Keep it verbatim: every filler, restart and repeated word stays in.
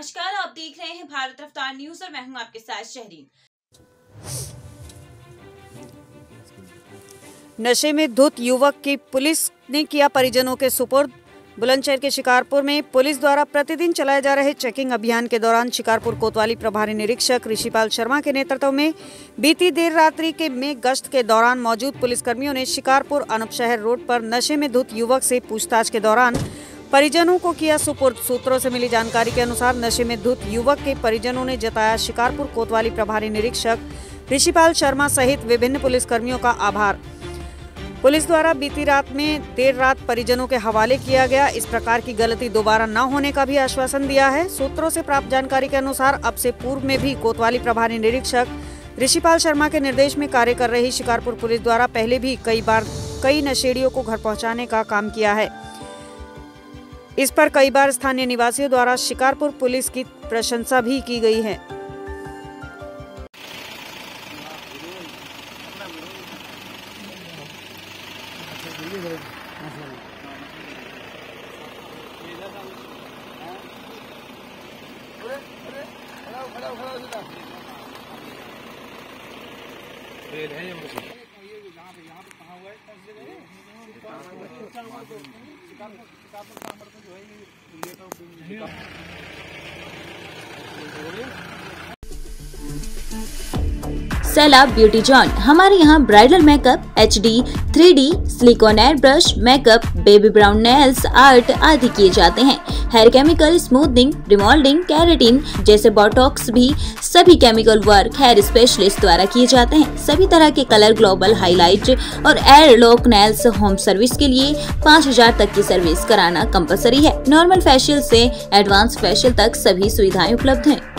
नमस्कार, आप देख रहे हैं भारत रफ्तार न्यूज और मैं हूं आपके साथ शहरीन। नशे में धुत युवक की पुलिस ने किया परिजनों के सुपुर्द। बुलंदशहर के शिकारपुर में पुलिस द्वारा प्रतिदिन चलाए जा रहे चेकिंग अभियान के दौरान शिकारपुर कोतवाली प्रभारी निरीक्षक ऋषिपाल शर्मा के नेतृत्व में बीती देर रात्रि के में गश्त के दौरान मौजूद पुलिसकर्मियों ने शिकारपुर अनूप शहर रोड पर नशे में धुत युवक से पूछताछ के दौरान परिजनों को किया सुपुर्द। सूत्रों से मिली जानकारी के अनुसार नशे में धुत युवक के परिजनों ने जताया शिकारपुर कोतवाली प्रभारी निरीक्षक ऋषिपाल शर्मा सहित विभिन्न पुलिसकर्मियों का आभार। पुलिस द्वारा बीती रात में देर रात परिजनों के हवाले किया गया। इस प्रकार की गलती दोबारा न होने का भी आश्वासन दिया है। सूत्रों से प्राप्त जानकारी के अनुसार अब से पूर्व में भी कोतवाली प्रभारी निरीक्षक ऋषिपाल शर्मा के निर्देश में कार्य कर रही शिकारपुर पुलिस द्वारा पहले भी कई बार कई नशेड़ियों को घर पहुंचाने का काम किया है। इस पर कई बार स्थानीय निवासियों द्वारा शिकारपुर पुलिस की प्रशंसा भी की गई है। सैलाब ब्यूटी जॉन। हमारे यहाँ bridal makeup, H D, three D, silicone air brush, makeup, baby brown nails art आदि किए जाते हैं। Hair chemical, smoothening, remolding, keratin जैसे बोटॉक्स भी सभी केमिकल वर्क हेयर स्पेशलिस्ट द्वारा किए जाते हैं। सभी तरह के कलर, ग्लोबल हाईलाइट और air lock nails home service के लिए पाँच हजार तक की सर्विस कराना कंपलसरी है। नॉर्मल फेशियल से एडवांस फेशियल तक सभी सुविधाएं उपलब्ध हैं।